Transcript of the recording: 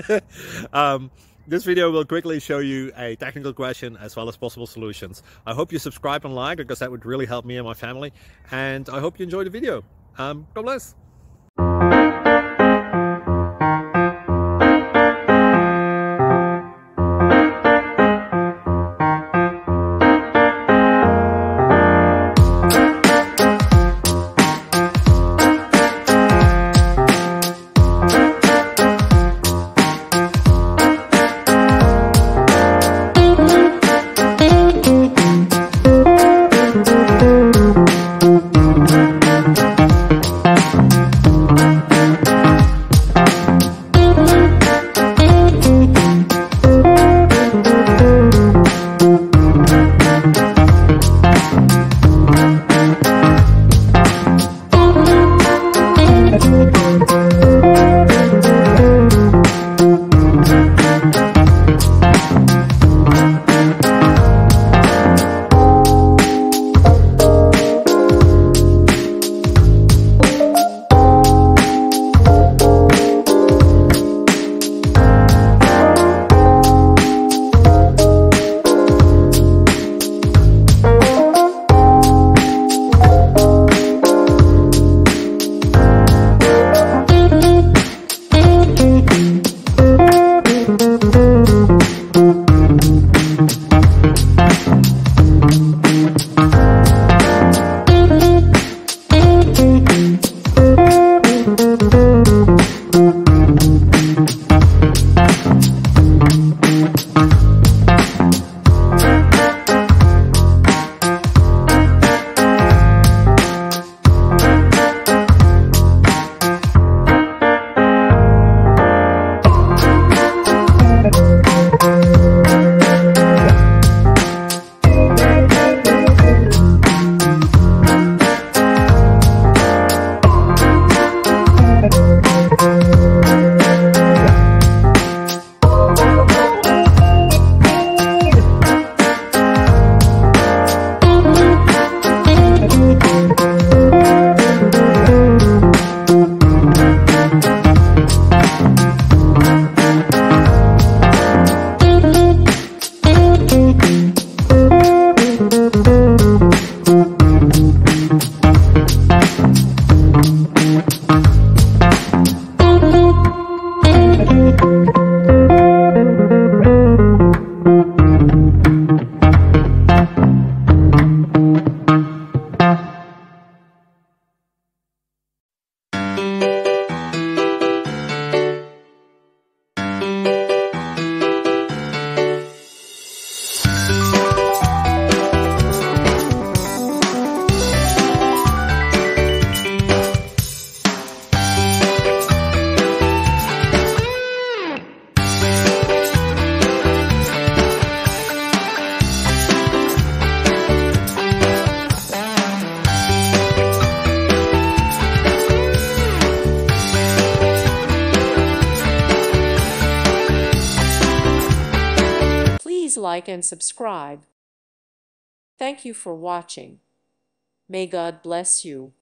This video will quickly show you a technical question as well as possible solutions. I hope you subscribe and like, because that would really help me and my family. And I hope you enjoy the video. God bless. Please like and subscribe. Thank you for watching. May God bless you.